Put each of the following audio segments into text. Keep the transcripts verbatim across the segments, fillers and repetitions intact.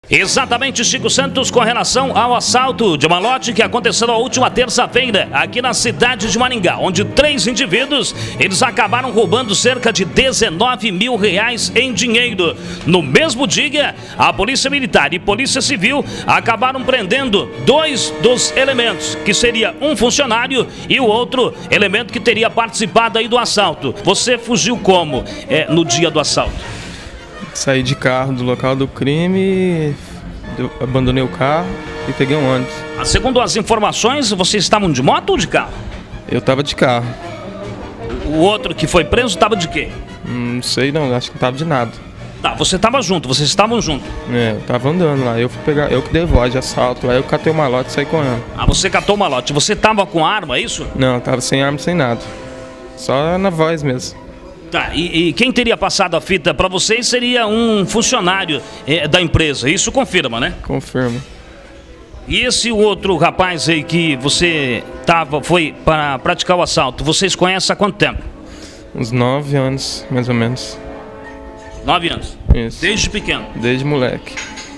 Exatamente, Chico Santos, com relação ao assalto de uma lote que aconteceu na última terça-feira aqui na cidade de Maringá, onde três indivíduos, eles acabaram roubando cerca de dezenove mil reais em dinheiro. No mesmo dia, a Polícia Militar e Polícia Civil acabaram prendendo dois dos elementos, que seria um funcionário e o outro elemento que teria participado aí do assalto. Você fugiu como é, no dia do assalto? Saí de carro do local do crime, abandonei o carro e peguei um ônibus. Segundo as informações, vocês estavam de moto ou de carro? Eu tava de carro. O outro que foi preso estava de quê? Não sei não, acho que não tava de nada. Tá, você estava junto, vocês estavam juntos? É, eu tava andando lá, eu fui pegar, eu que dei voz de assalto, aí eu catei o malote e saí correndo. Ah, você catou o malote, você tava com arma, é isso? Não, tava sem arma, sem nada. Só na voz mesmo. Tá, e, e quem teria passado a fita para vocês seria um funcionário é, da empresa, isso confirma, né? Confirma. E esse outro rapaz aí que você tava, foi para praticar o assalto, vocês conhecem há quanto tempo? Uns nove anos, mais ou menos. Nove anos? Isso. Desde pequeno? Desde moleque.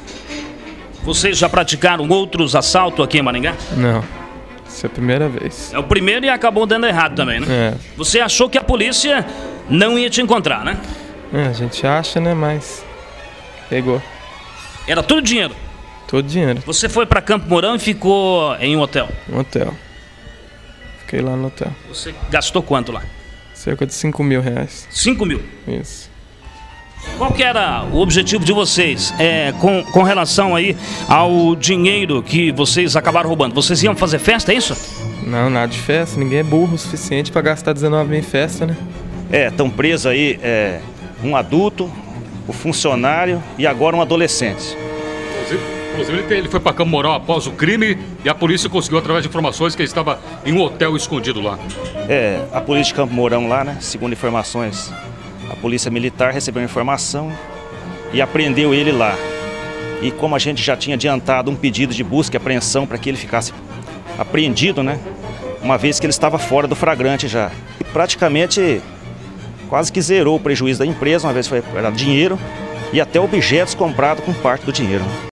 Vocês já praticaram outros assaltos aqui em Maringá? Não, essa é a primeira vez. É o primeiro e acabou dando errado também, né? É. Você achou que a polícia não ia te encontrar, né? É, a gente acha, né, mas pegou. Era tudo dinheiro? Todo dinheiro. Você foi para Campo Mourão e ficou em um hotel? Um hotel. Fiquei lá no hotel. Você gastou quanto lá? Cerca de cinco mil reais. cinco mil? Isso. Qual que era o objetivo de vocês é, com, com relação aí ao dinheiro que vocês acabaram roubando? Vocês iam fazer festa, é isso? Não, nada de festa. Ninguém é burro o suficiente para gastar dezenove mil em festa, né? É, estão presos aí é, um adulto, o funcionário e agora um adolescente. Inclusive, ele, tem, ele foi para Campo Mourão após o crime e a polícia conseguiu, através de informações, que ele estava em um hotel escondido lá. É, a polícia de Campo Mourão lá, né, segundo informações, a polícia militar recebeu informação e apreendeu ele lá. E como a gente já tinha adiantado um pedido de busca e apreensão para que ele ficasse apreendido, né, uma vez que ele estava fora do flagrante já. E praticamente quase que zerou o prejuízo da empresa, uma vez foi era dinheiro e até objetos comprados com parte do dinheiro.